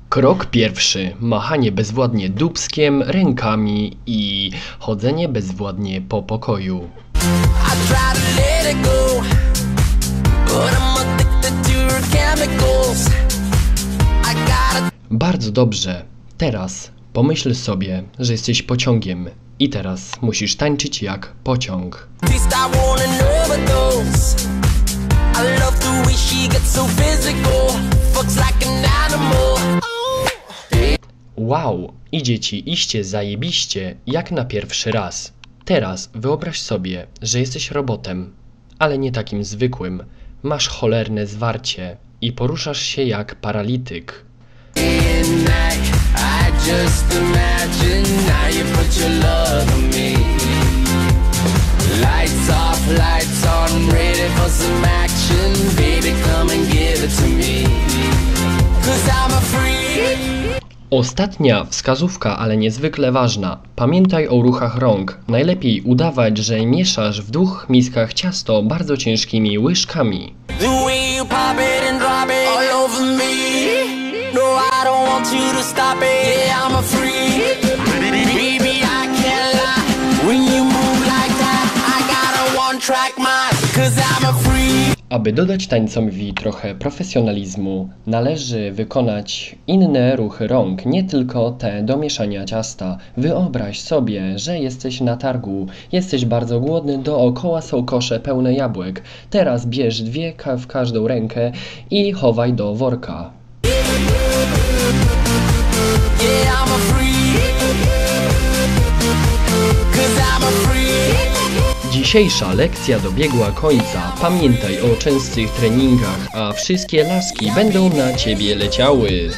Krok pierwszy. Machanie bezwładnie dupskiem, rękami i chodzenie bezwładnie po pokoju. Bardzo dobrze. Teraz pomyśl sobie, że jesteś pociągiem i teraz musisz tańczyć jak pociąg. Wow, idzie ci iście zajebiście jak na pierwszy raz. Teraz wyobraź sobie, że jesteś robotem, ale nie takim zwykłym. Masz cholerne zwarcie i poruszasz się jak paralityk. Ostatnia wskazówka, ale niezwykle ważna. Pamiętaj o ruchach rąk. Najlepiej udawać, że mieszasz w 2 miskach ciasto bardzo ciężkimi łyżkami. Aby dodać tańcowi trochę profesjonalizmu, należy wykonać inne ruchy rąk, nie tylko te do mieszania ciasta. Wyobraź sobie, że jesteś na targu, jesteś bardzo głodny, dookoła są kosze pełne jabłek. Teraz bierz 2 w każdą rękę i chowaj do worka. Dzisiejsza lekcja dobiegła końca. Pamiętaj o częstych treningach, a wszystkie laski będą na ciebie leciały.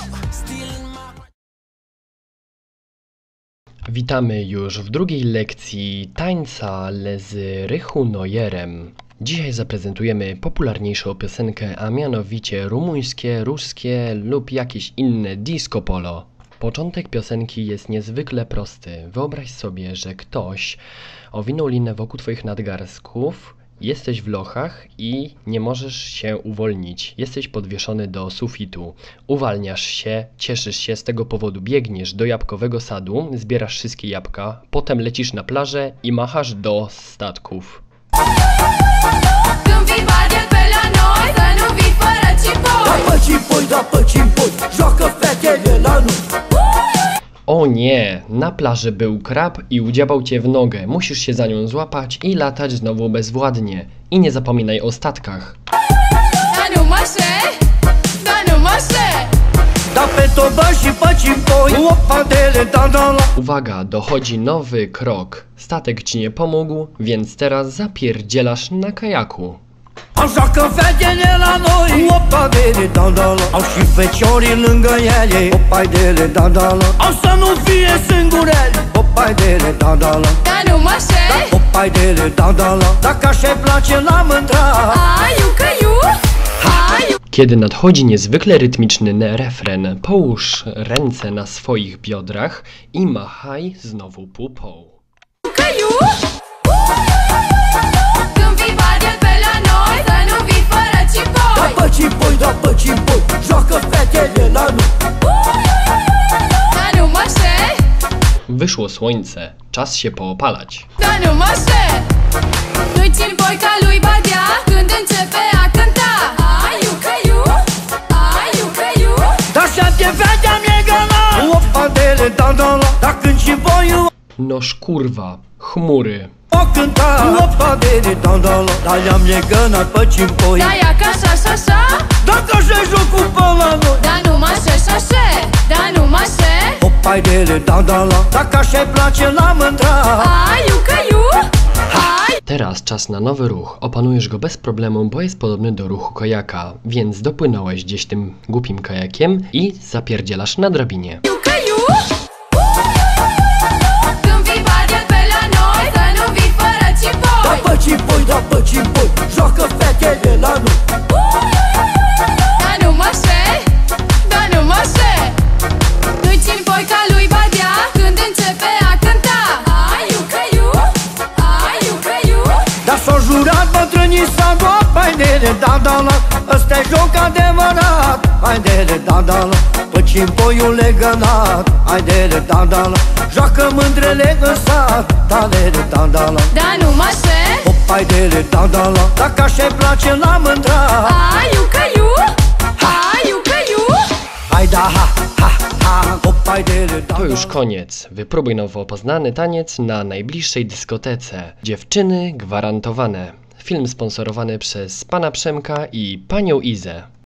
Witamy już w drugiej lekcji tańca z Rychu Neuerem. Dzisiaj zaprezentujemy popularniejszą piosenkę, a mianowicie rumuńskie, ruskie lub jakieś inne disco polo. Początek piosenki jest niezwykle prosty. Wyobraź sobie, że ktoś owinął linę wokół twoich nadgarstków, jesteś w lochach i nie możesz się uwolnić. Jesteś podwieszony do sufitu. Uwalniasz się, cieszysz się, z tego powodu biegniesz do jabłkowego sadu, zbierasz wszystkie jabłka, potem lecisz na plażę i machasz do statków. O nie, na plaży był krab i udziabał cię w nogę. Musisz się za nią złapać i latać znowu bezwładnie. I nie zapominaj o statkach. Uwaga, dochodzi nowy krok. Statek ci nie pomógł, więc teraz zapierdzielasz na kajaku. Așa că fetele la noi, opadele, da-da-la. Au și feciorii lângă ele, opaidele, da-da-la. Au să nu fie singurele, opaidele, da-da-la. Dar nu mă șei, opaidele, da-da-la. Dacă așa-i place la mândra, Aiucă-iu, aiu. Kiedy nadchodzi niezwykle rytmiczny refren, połóż ręce na swoich biodrach i machaj znowu pupą. Aiucă-iu. Când vii barier pe la noi, să nu vii fără cipoi. da pe cipoi, da pe cipoi, joacă fetele la noi. Dar nu mă șei, Wyszło słońce, czas się poopalać. dar nu mă șei. Nu-i țin boica lui Badea când începe a cânta. Aiucă-iu, aiucă-iu. Dar șapte fete mi-e găna, opadele, da-da-la. Dar când și voi Noż kurwa, chmury. o cânta, opadele, da-da-la. Dar le-am legănat pe cipoi. Da ia ca așa și așa, Dacă așa-i jocul pe la noi, dar nu mă șei și așa, dar nu mă șei. opaidele, da-da-la. Dacă așa-i place la mândra, Aiucă-iu, ai. Teraz czas na nowy ruch. Opanujesz go bez problemu, bo jest podobny do ruchu kajaka. Więc dopłynąłeś gdzieś tym głupim kajakiem i zapierdzielasz na drabinie. Aiucă-iu. Când vii barier pe la noi, să nu vii fără cipoi. da pe cipoi, da pe cipoi, joacă fetele la noi. Dar nu mă șei, dar nu mă șei. Nu-i țin boica lui Badea când începe a cânta. Aiucă-iu, aiucă-iu. Dar s-o jurat bătrânii s-au haidele, da-da-la. Ăsta-i joc adevărat, haidele, da-da-la. Pe Aici-n poiul legănat, haide-le, dandala, joacă mândrele în sat, dale-le, dandala. Dar nu mă aștept. Hop, haide-le, dandala, dacă așa-i place la mândra. Aiu că iu, aiu că iu. Haida, ha, ha, ha, hop, haide-le, To dandala. już koniec. Wypróbuj nowo poznany taniec na najbliższej dyskotece. Dziewczyny gwarantowane. Film sponsorowany przez pana Przemka i panią Izę.